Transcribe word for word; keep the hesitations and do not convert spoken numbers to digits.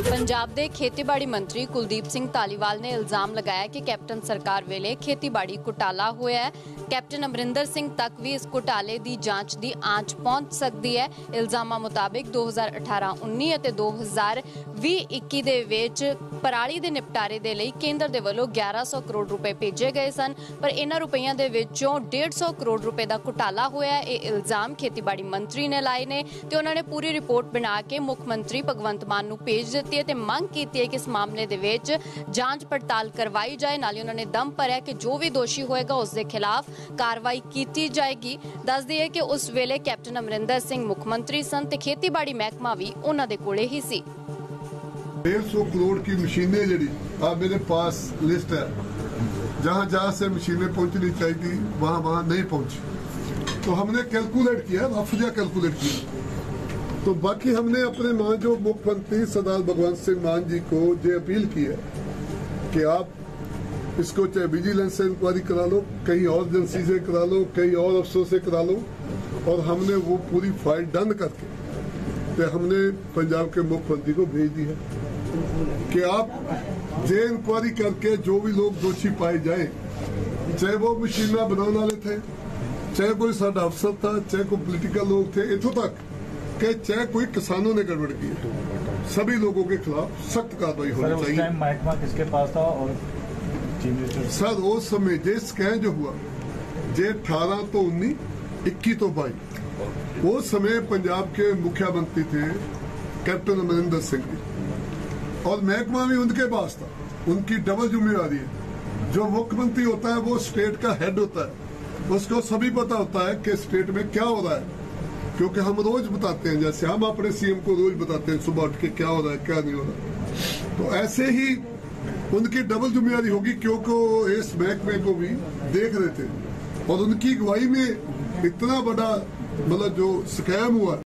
पंजाब के खेतीबाड़ी मंत्री कुलदीप सिंह धालीवाल ने इल्जाम लगाया कि कैप्टन सरकार वेले खेतीबाड़ी घोटाला होया है। कैप्टन अमरिंदर सिंह तक भी इस घोटाले की जांच की आंच पहुंच सकती है। इल्जामां मुताबिक दो हज़ार अठारह उन्नी और दो हज़ार भी इक्की दे विच पराली दे निपटारे दे लई केंद्र दे वल्लों ग्यारह सौ करोड़ रुपए भेजे गए सन, पर इन्हां रुपइयां दे विचों डेढ़ सौ करोड़ रुपए का घोटाला होया है। ये इल्जाम खेतीबाड़ी मंत्री ने लाए ने ते उन्हां ने पूरी रिपोर्ट बना के मुख मंत्री भगवंत मान नूं भेज दित्ती है ते मंग कीती है कि इस मामले दे विच जांच पड़ताल करवाई जाए। नाले उन्होंने दम भरिया कि जो भी दोषी होएगा उस दे खिलाफ कार्रवाई की जाएगी। दस दिए कि उस वेले कैप्टन अमरिंदर सिंह मुख मंत्री सन ते खेतीबाड़ी महकमा भी उन्हां दे कोले ही सी। डेढ़ सौ करोड़ की मशीनें जड़ी आप मेरे पास लिस्ट है, जहां जहां से मशीनें पहुंचनी चाहिए थी वहां वहां नहीं पहुंची। तो हमने कैलकुलेट किया, रफजा कैलकुलेट किया। तो बाकी हमने अपने मान जो मुख्यमंत्री सरदार भगवंत सिंह मान जी को ये अपील की है कि आप इसको चाहे विजिलेंस से इंक्वायरी करा लो, कहीं और एजेंसी से करा लो, कहीं और अफसरों से करा लो, और हमने वो पूरी फाइल डन करके तो हमने पंजाब के मुख्यमंत्री को भेज दी है कि आप जे इंक्वायरी करके जो भी लोग दोषी पाए जाए, चाहे वो मशीना बनाने वाले थे, चाहे कोई साडा अफसर था, चाहे कोई पोलिटिकल लोग थे, इथों तक कि चाहे कोई किसानों ने गड़बड़ की, सभी लोगों के खिलाफ सख्त कार्रवाई होनी चाहिए। महकमा किसके पास था? और सर उस समय जे स्कैम जो हुआ जे अठारह तो उन्नीस इक्की तो बाईस वो समय पंजाब के मुख्यमंत्री थे कैप्टन अमरिंदर सिंह जी, और महकमा भी उनके पास था। उनकी डबल जिम्मेवारी है। जो मुख्यमंत्री होता है वो स्टेट का हेड होता है, उसको सभी पता होता है कि स्टेट में क्या हो रहा है, क्योंकि हम रोज बताते हैं, जैसे हम अपने सीएम को रोज बताते हैं सुबह उठ के क्या हो रहा है क्या नहीं हो रहा। तो ऐसे ही उनकी डबल जिम्मेवारी होगी, क्योंकि इस महकमे को भी देख रहे थे और उनकी अगुवाई में इतना बड़ा मतलब जो स्कैम हुआ